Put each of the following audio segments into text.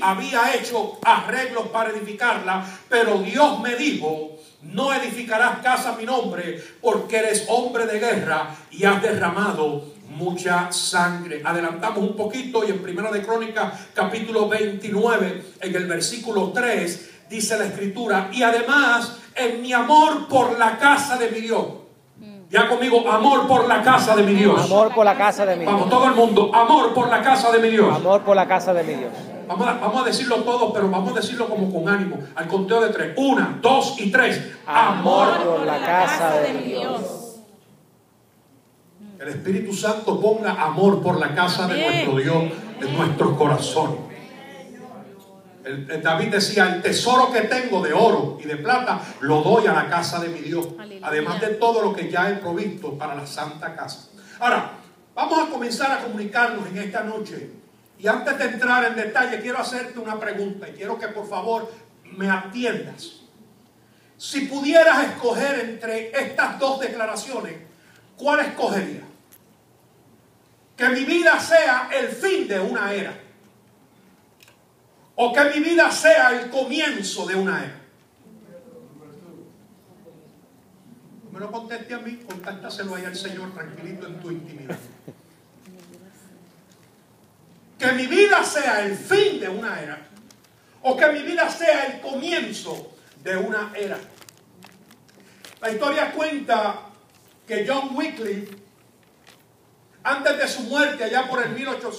había hecho arreglos para edificarla, pero Dios me dijo: no edificarás casa a mi nombre, porque eres hombre de guerra y has derramado mucha sangre. Adelantamos un poquito y en Primera de Crónicas capítulo 29, en el versículo 3, dice la escritura: y además en mi amor por la casa de mi Dios. Ya conmigo, amor por la casa de mi Dios. Amor por la casa de mi Dios. Vamos, todo el mundo, amor por la casa de mi Dios. Amor por la casa de mi Dios. Vamos a decirlo todos, pero vamos a decirlo como con ánimo. Al conteo de 3. 1, 2 y 3. Amor por la casa de mi Dios. El Espíritu Santo ponga amor por la casa de nuestro Dios en nuestros corazones. David decía: el tesoro que tengo de oro y de plata lo doy a la casa de mi Dios. Aleluya. Además de todo lo que ya he provisto para la santa casa. Ahora, vamos a comenzar a comunicarnos en esta noche. Y antes de entrar en detalle, quiero hacerte una pregunta y quiero que por favor me atiendas. Si pudieras escoger entre estas dos declaraciones, ¿cuál escogerías? Que mi vida sea el fin de una era, o que mi vida sea el comienzo de una era. No me lo conteste a mí, contástaselo ahí al Señor tranquilito en tu intimidad. Que mi vida sea el fin de una era, o que mi vida sea el comienzo de una era. La historia cuenta que John Wycliffe, antes de su muerte allá por el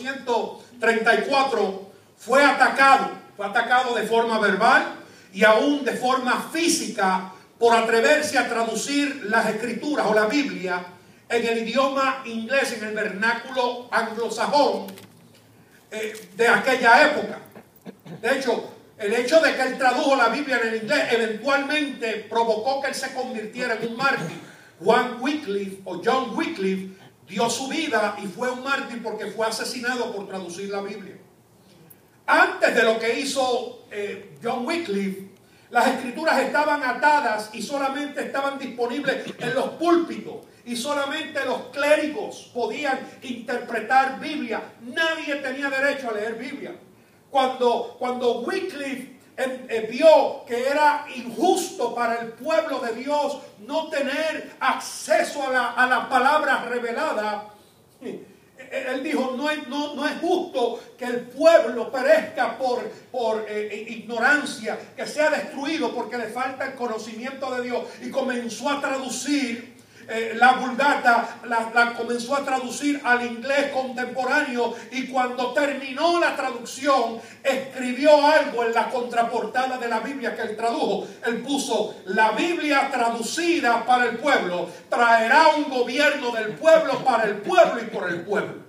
1834, fue atacado de forma verbal y aún de forma física por atreverse a traducir las escrituras o la Biblia en el idioma inglés, en el vernáculo anglosajón de aquella época. De hecho, el hecho de que él tradujo la Biblia en el inglés eventualmente provocó que él se convirtiera en un mártir. John Wycliffe dio su vida y fue un mártir porque fue asesinado por traducir la Biblia. Antes de lo que hizo John Wycliffe, las escrituras estaban atadas y solamente estaban disponibles en los púlpitos, y solamente los clérigos podían interpretar Biblia. Nadie tenía derecho a leer Biblia. Cuando Wycliffe vio que era injusto para el pueblo de Dios no tener acceso a la palabra revelada, él dijo: no es justo que el pueblo perezca por ignorancia, que sea destruido porque le falta el conocimiento de Dios. Y comenzó a traducir la Vulgata, la comenzó a traducir al inglés contemporáneo, y cuando terminó la traducción escribió algo en la contraportada de la Biblia que él tradujo. Él puso: la Biblia traducida para el pueblo traerá un gobierno del pueblo, para el pueblo y por el pueblo.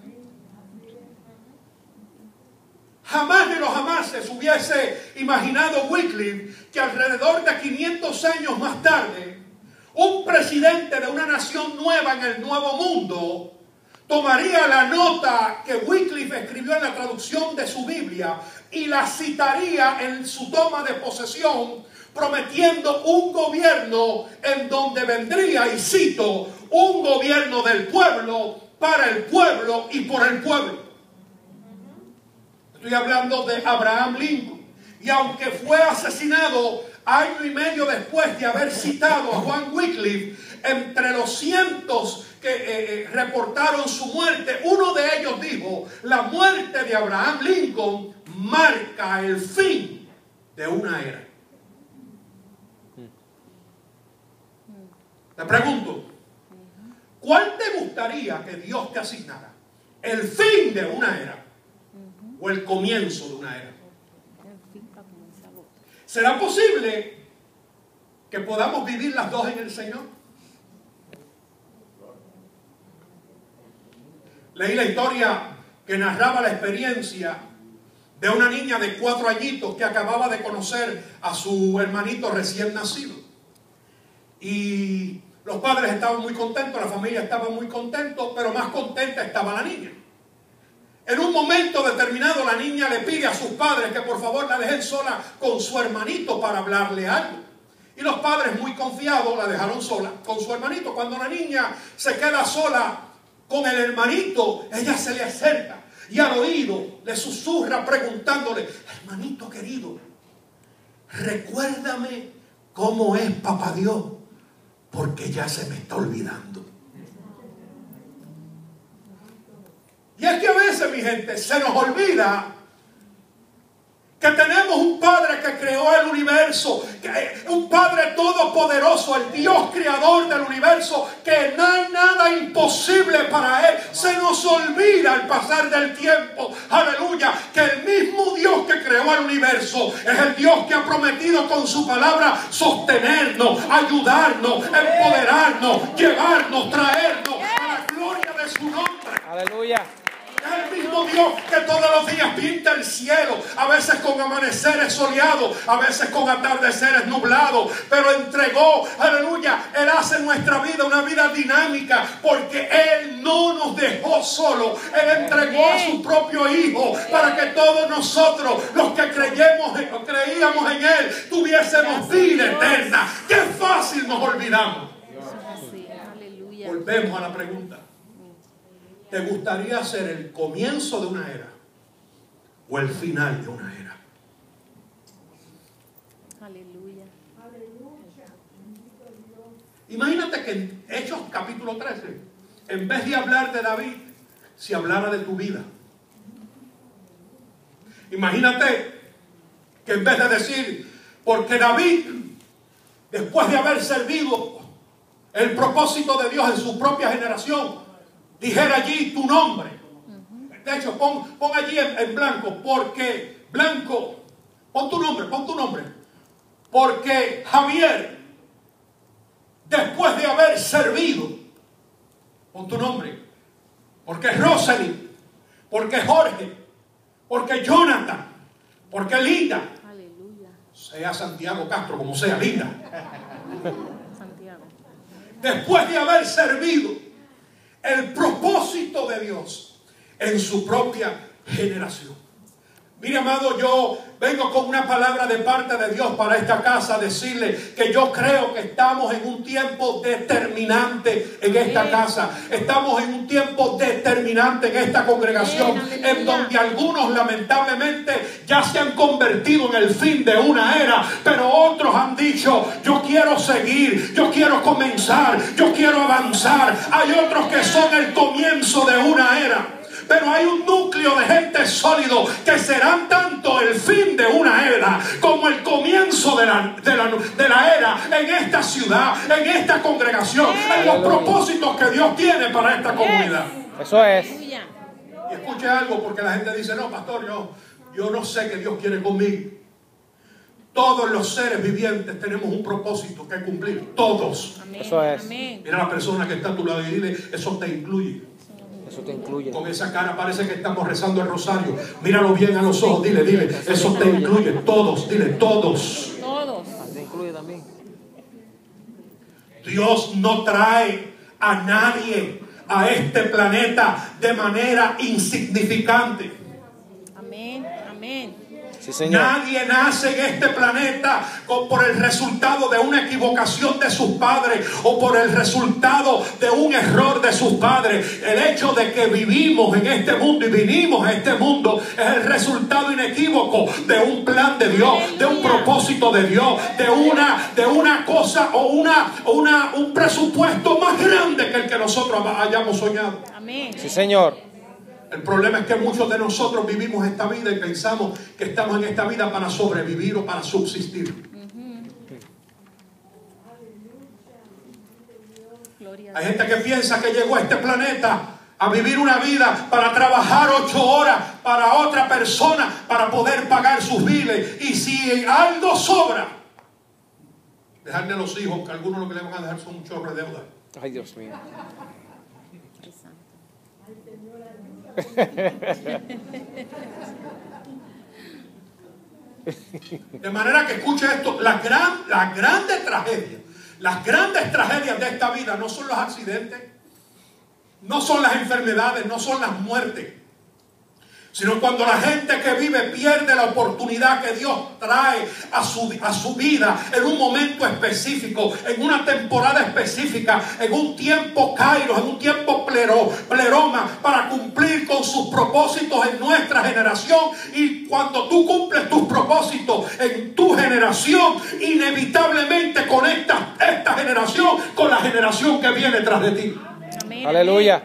Jamás de los jamases hubiese imaginado Wycliffe que alrededor de 500 años más tarde, un presidente de una nación nueva en el Nuevo Mundo tomaría la nota que Wycliffe escribió en la traducción de su Biblia y la citaría en su toma de posesión, prometiendo un gobierno en donde vendría, y cito: un gobierno del pueblo, para el pueblo y por el pueblo. Estoy hablando de Abraham Lincoln. Y aunque fue asesinado año y medio después de haber citado a John Wycliffe, entre los cientos que reportaron su muerte, uno de ellos dijo: la muerte de Abraham Lincoln marca el fin de una era. Te pregunto, ¿cuál te gustaría que Dios te asignara? ¿El fin de una era o el comienzo de una era? ¿Será posible que podamos vivir las dos en el Señor? Leí la historia que narraba la experiencia de una niña de 4 añitos que acababa de conocer a su hermanito recién nacido. Y los padres estaban muy contentos, la familia estaba muy contenta, pero más contenta estaba la niña. En un momento determinado la niña le pide a sus padres que por favor la dejen sola con su hermanito para hablarle algo. Y los padres, muy confiados, la dejaron sola con su hermanito. Cuando la niña se queda sola con el hermanito, ella se le acerca y al oído le susurra preguntándole: hermanito querido, recuérdame cómo es papá Dios, porque ya se me está olvidando. Y es que a veces, mi gente, se nos olvida que tenemos un Padre que creó el universo, un Padre todopoderoso, el Dios creador del universo, que no hay nada imposible para Él. Se nos olvida al pasar del tiempo, aleluya, que el mismo Dios que creó el universo es el Dios que ha prometido con su palabra sostenernos, ayudarnos, empoderarnos, llevarnos, traernos a la gloria de su nombre. Aleluya. Es el mismo Dios que todos los días pinta el cielo, a veces con amaneceres soleados, a veces con atardeceres nublados, pero entregó, aleluya, Él hace nuestra vida una vida dinámica, porque Él no nos dejó solos. Él entregó a su propio Hijo para que todos nosotros, los que creíamos en Él, tuviésemos vida eterna. ¡Qué fácil nos olvidamos! Volvemos a la pregunta: ¿te gustaría ser el comienzo de una era o el final de una era? Aleluya. Imagínate que en Hechos capítulo 13, en vez de hablar de David, se hablara de tu vida. Imagínate que en vez de decir, porque David, después de haber servido el propósito de Dios en su propia generación, dijera allí tu nombre. De hecho, pon allí en blanco, porque blanco, pon tu nombre. Porque Javier, después de haber servido, pon tu nombre. Porque Rosely, porque Jorge, porque Jonathan, porque Linda. Aleluya. Sea Santiago Castro, como sea, Linda. Santiago. Después de haber servido el propósito de Dios en su propia generación. Mire, amado, yo vengo con una palabra de parte de Dios para esta casa, a decirle que yo creo que estamos en un tiempo determinante en esta casa. Estamos en un tiempo determinante en esta congregación, en donde algunos lamentablemente ya se han convertido en el fin de una era, pero otros han dicho: yo quiero seguir, yo quiero comenzar, yo quiero avanzar. Hay otros que son el comienzo de una era. Pero hay un núcleo de gente sólido que serán tanto el fin de una era como el comienzo de la era en esta ciudad, en esta congregación, en los propósitos que Dios tiene para esta comunidad. Eso es. Y escuche algo, porque la gente dice: no, pastor, yo no sé qué Dios quiere conmigo. Todos los seres vivientes tenemos un propósito que cumplir. Todos. Amén. Eso es. Amén. Mira a la persona que está a tu lado y dile: eso te incluye. Eso te incluye. Con esa cara parece que estamos rezando el rosario. Míralo bien a los ojos, dile: eso te incluye. Todos, dile: todos. Todos. Te incluye también. Dios no trae a nadie a este planeta de manera insignificante. Amén. Amén. Sí, Señor. Nadie nace en este planeta por el resultado de una equivocación de sus padres o por el resultado de un error de sus padres. El hecho de que vivimos en este mundo y vinimos a este mundo es el resultado inequívoco de un plan de Dios, de un propósito de Dios, de una cosa o un presupuesto más grande que el que nosotros hayamos soñado. Amén. Sí, Señor. El problema es que muchos de nosotros vivimos esta vida y pensamos que estamos en esta vida para sobrevivir o para subsistir. Hay gente que piensa que llegó a este planeta a vivir una vida para trabajar 8 horas para otra persona para poder pagar sus biles. Y si algo sobra, dejarle a los hijos, que algunos lo que le van a dejar son un chorro de deuda. Ay, Dios mío. De manera que escuche esto: las grandes tragedias de esta vida no son los accidentes, no son las enfermedades, no son las muertes, Sino cuando la gente que vive pierde la oportunidad que Dios trae a su vida en un momento específico, en una temporada específica, en un tiempo kairos, en un tiempo pleroma, para cumplir con sus propósitos en nuestra generación. Y cuando tú cumples tus propósitos en tu generación, inevitablemente conectas esta generación con la generación que viene tras de ti. Amén. Aleluya.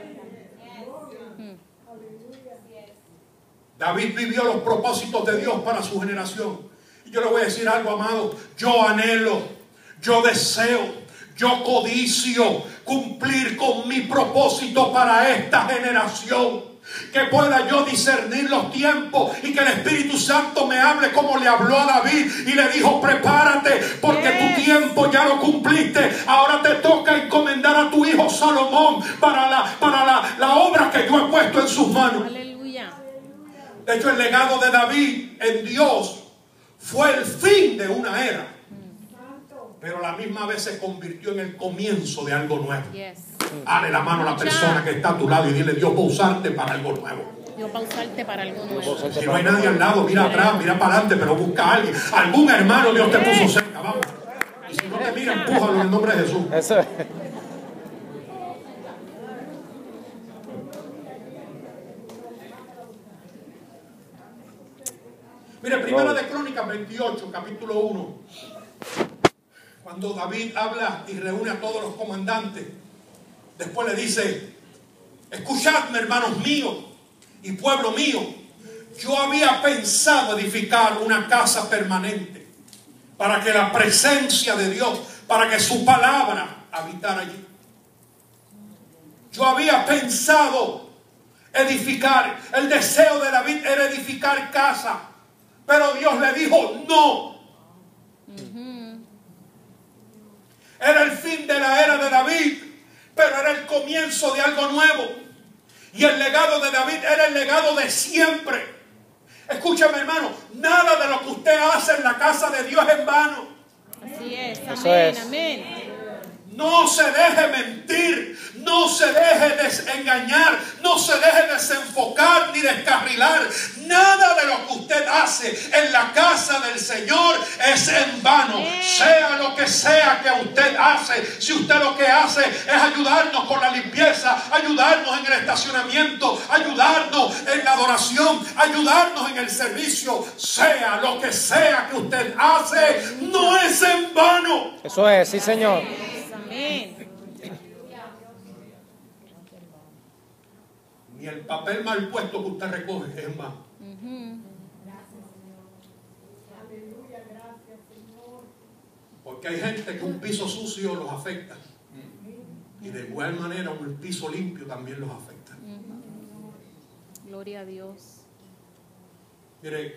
David vivió los propósitos de Dios para su generación. Y yo le voy a decir algo, amado. Yo anhelo, yo deseo, yo codicio cumplir con mi propósito para esta generación. Que pueda yo discernir los tiempos y que el Espíritu Santo me hable como le habló a David y le dijo: prepárate porque tu tiempo ya lo cumpliste. Ahora te toca encomendar a tu hijo Salomón para la obra que yo he puesto en sus manos. Aleluya. De hecho, el legado de David en Dios fue el fin de una era, pero a la misma vez se convirtió en el comienzo de algo nuevo. Yes. Dale la mano a la persona que está a tu lado y dile: Dios va a usarte para algo nuevo. Dios va a usarte para algo nuevo. Si no hay nadie al lado, mira atrás, mira para adelante, pero busca a alguien. Algún hermano Dios te puso cerca, vamos. Y si no te mira, empújalo en el nombre de Jesús. Eso es. Mire, Primera de Crónicas 28, capítulo 1. Cuando David habla y reúne a todos los comandantes, después le dice: escuchadme, hermanos míos y pueblo mío, yo había pensado edificar una casa permanente para que la presencia de Dios, para que su palabra habitara allí. Yo había pensado edificar, el deseo de David era edificar casa. Pero Dios le dijo: no. Era el fin de la era de David, pero era el comienzo de algo nuevo. Y el legado de David era el legado de siempre. Escúchame, hermano, nada de lo que usted hace en la casa de Dios es en vano. Así es. Eso Amén. es. Amén. No se deje mentir, no se deje desengañar, no se deje desenfocar ni descarrilar. Nada de lo que usted hace en la casa del Señor es en vano. Sea lo que sea que usted hace, si usted lo que hace es ayudarnos con la limpieza, ayudarnos en el estacionamiento, ayudarnos en la adoración, ayudarnos en el servicio, sea lo que sea que usted hace, no es en vano. Eso es, sí, Señor. Amén. Ni el papel mal puesto que usted recoge es en vano. Porque hay gente que un piso sucio los afecta. Y de igual manera un piso limpio también los afecta. Gloria a Dios. Mire,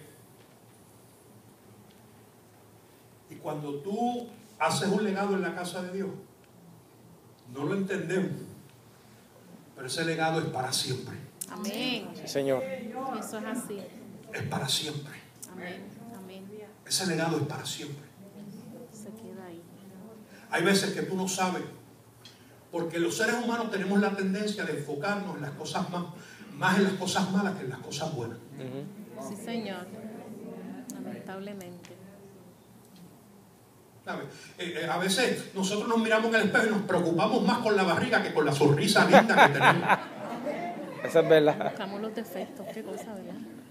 y cuando tú haces un legado en la casa de Dios, no lo entendemos, pero ese legado es para siempre. Amén. Sí, Señor. Eso es así. Es para siempre. Amén. Amén. Ese legado es para siempre. Se queda ahí. Hay veces que tú no sabes, porque los seres humanos tenemos la tendencia de enfocarnos en las cosas más en las cosas malas que en las cosas buenas. Sí, Señor. Lamentablemente. ¿Sabes? A veces nosotros nos miramos en el espejo y nos preocupamos más con la barriga que con la sonrisa linda que tenemos. Eso es verdad. Buscamos los defectos. Qué cosa, ¿verdad?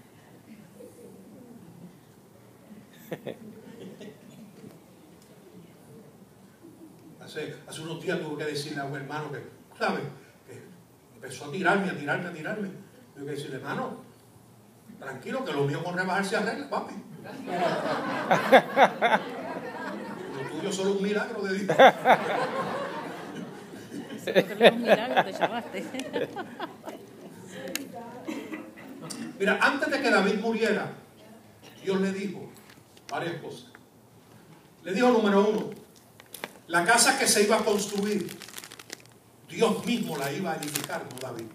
Hace unos días tuve que decirle a un hermano que, ¿sabes? Que empezó a tirarme. Tuve que decirle: hermano, tranquilo, que lo mío con rebajarse arregla, papi. Lo tuyo es solo un milagro de Dios. Porque los milagros te llamaste. Mira, antes de que David muriera, Dios le dijo varias cosas. Le dijo, número 1, la casa que se iba a construir, Dios mismo la iba a edificar, no David.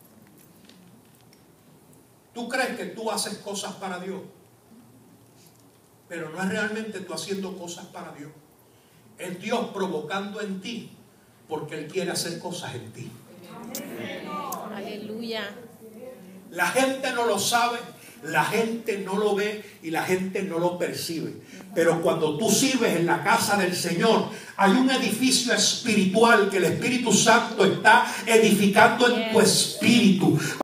Tú crees que tú haces cosas para Dios, pero no es realmente tú haciendo cosas para Dios. Es Dios provocando en ti, porque Él quiere hacer cosas en ti. Aleluya. La gente no lo sabe, la gente no lo ve y la gente no lo percibe. Pero cuando tú sirves en la casa del Señor, hay un edificio espiritual que el Espíritu Santo está edificando en tu espíritu.